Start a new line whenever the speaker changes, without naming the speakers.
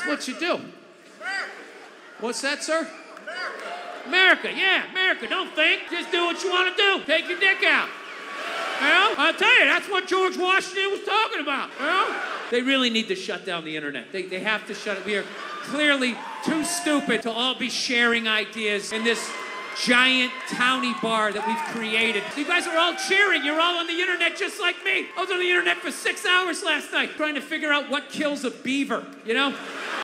That's what you do. What's that, sir? America, yeah, America. Don't think. Just do what you want to do. Take your dick out. You know? I'll tell you, that's what George Washington was talking about. You know? They really need to shut down the internet. They have to shut it. We are clearly too stupid to all be sharing ideas in this giant towny bar that we've created. You guys are all cheering. You're all on the internet just like me. I was on the internet for 6 hours last night trying to figure out what kills a beaver, you know?